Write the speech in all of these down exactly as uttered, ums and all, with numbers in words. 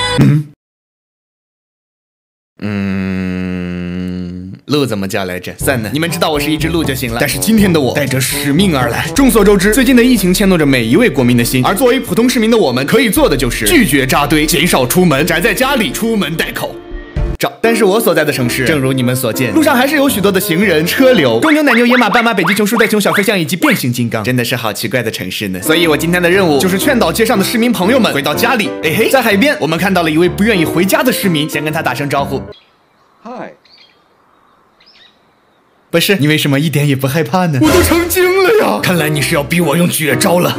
嗯嗯，鹿怎么叫来着？算了，你们知道我是一只鹿就行了。但是今天的我带着使命而来。众所周知，最近的疫情牵动着每一位国民的心，而作为普通市民的我们，可以做的就是拒绝扎堆，减少出门，宅在家里，出门戴口罩。但是我所在的城市，正如你们所见，路上还是有许多的行人、车流、公牛、奶牛、野马、斑马、北极熊、树袋熊、小飞象以及变形金刚，真的是好奇怪的城市呢。所以我今天的任务就是劝导街上的市民朋友们回到家里。哎嘿，在海边，我们看到了一位不愿意回家的市民，先跟他打声招呼。嗨。不是，你为什么一点也不害怕呢？我都成精了呀！看来你是要逼我用绝招了。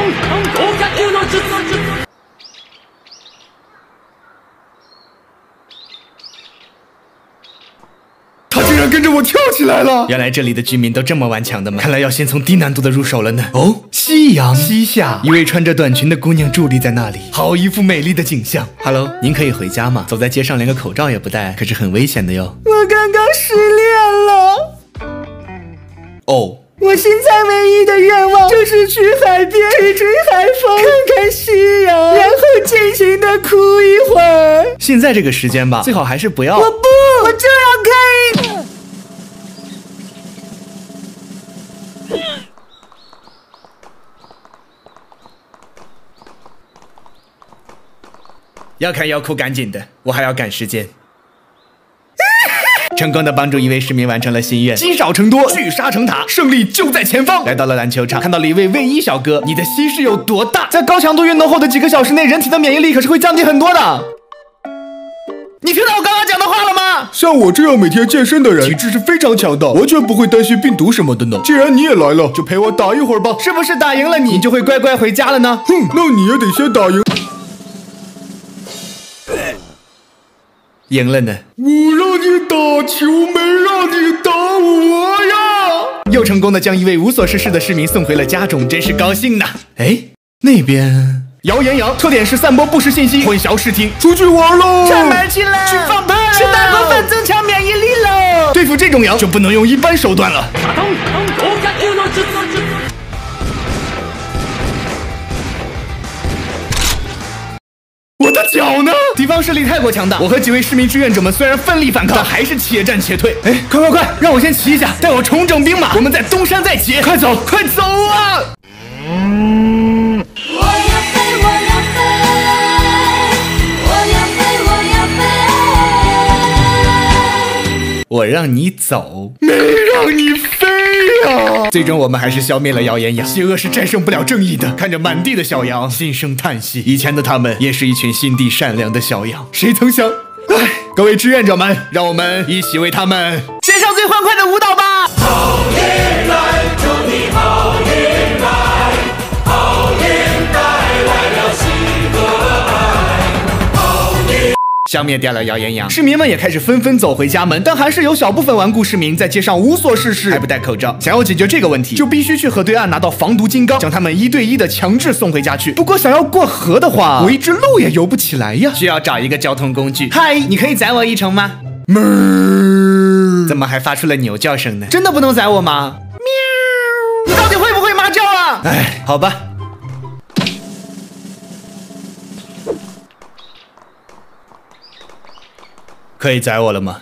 他竟然跟着我跳起来了！原来这里的居民都这么顽强的吗？看来要先从低难度的入手了呢。哦，夕阳西下，一位穿着短裙的姑娘伫立在那里，好一幅美丽的景象。Hello， 您可以回家吗？走在街上连个口罩也不戴，可是很危险的哟。 我刚刚失恋了。 哦， 我现在唯一的愿望就是去海边吹吹海风，看看夕阳，然后尽情的哭一会儿。 现在这个时间吧，最好还是不要。 我不，我就要看。 要看要哭赶紧的，我还要赶时间。成功的帮助一位市民完成了心愿，积少成多，聚沙成塔，胜利就在前方。来到了篮球场，看到了一位卫衣小哥，你的心是有多大？在高强度运动后的几个小时内，人体的免疫力可是会降低很多的。你听到我刚刚讲的话了吗？像我这样每天健身的人，体质是非常强的，完全不会担心病毒什么的呢。既然你也来了，就陪我打一会儿吧。是不是打赢了你，你就会乖乖回家了呢？哼，那你也得先打赢。赢了呢。我让你打球，没让你打我呀！又成功的将一位无所事事的市民送回了家中，真是高兴呐！哎，那边谣言谣，特点是散播不实信息，混淆视听。出去玩喽！ 上班去了！ 去放炮了！ 吃大锅饭增强免疫力喽！ 对付这种谣就不能用一般手段了。我的脚呢？敌方势力太过强大，我和几位市民志愿者们虽然奋力反抗，但还是且战且退。哎，快快快，让我先骑一下，带我重整兵马，我们再东山再起。快走，快走啊！嗯，我要飞，我要飞，我要飞，我要飞。我让你走，没让你飞呀！最终我们还是消灭了谣言羊，邪恶是战胜不了正义的。看着满地的小羊，心生叹息。以前的他们也是一群心地善良的小羊，谁曾想，唉，各位志愿者们，让我们一起为他们献上最欢快的舞蹈吧！ 好运来，祝你好运来，好运带来了喜和爱，好运。 消灭掉了谣言羊，市民们也开始纷纷走回家门，但还是有小部分顽固市民在街上无所事事，还不戴口罩。想要解决这个问题，就必须去河对岸拿到防毒金刚，将他们一对一的强制送回家去。不过想要过河的话，我一只鹿也游不起来呀，需要找一个交通工具。嗨，你可以载我一程吗？哞，怎么还发出了牛叫声呢？真的不能载我吗？喵，你到底会不会妈叫啊？哎，好吧。可以宰我了吗？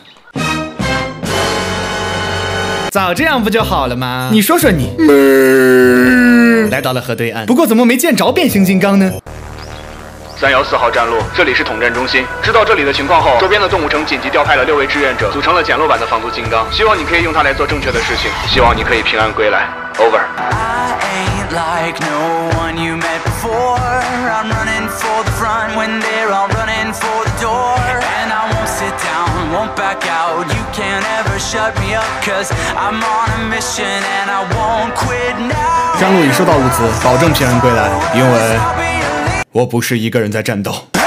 早这样不就好了吗？你说说你。来到了河对岸，不过怎么没见着变形金刚呢？ 三幺四号站落，这里是统战中心。知道这里的情况后，周边的动物城紧急调派了六位志愿者，组成了简陋版的防毒金刚。希望你可以用它来做正确的事情，希望你可以平安归来。Over。Like no one you met before, I'm running for the front when they're all running for the door. And I won't sit down, won't back out. You can't ever shut me up, cause I'm on a mission and I won't quit now. 山路已收到物资，保证平安归来，因为我不是一个人在战斗。